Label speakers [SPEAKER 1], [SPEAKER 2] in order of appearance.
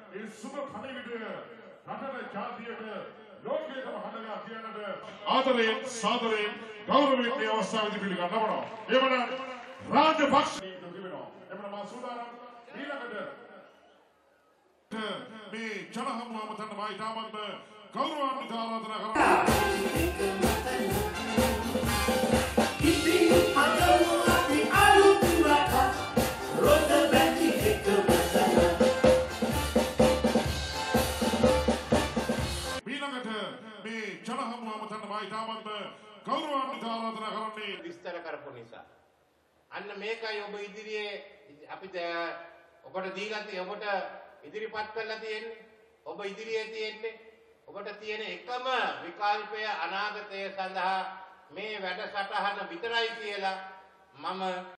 [SPEAKER 1] ඒ සුබ පණිවිඩය රටට ජාතියට ලෝකයටම හදලා තියනට ආදරයෙන් සාදරයෙන් ගෞරවයෙන් මේ අවස්ථාවේදී පිළිගන්නවා. එවනම් රාජපක්ෂ තිබෙනවා. එවනම් මා සූදානම් ඊළඟට මේ ජනහමුවම තන වයිතාමත් ගෞරවාන්විත ආරාධනා කරනවා. මේ ජනහමුවම තන වයිතාමත් ගෞරවාන්විත ආරාධනා කරන්නේ
[SPEAKER 2] විස්තර කරපු නිසා. අන්න මේකයි ඔබ ඉදිරියේ අපිට ඔබට දීලා තියෙන්නේ ඔබට ඉදිරිපත් කරලා තියෙන්නේ. ඔබ ඉදිරියේ තියෙන්නේ ඔබට තියෙන එකම විකල්පය අනාගතය සඳහා මේ වැඩසටහන විතරයි කියලා මම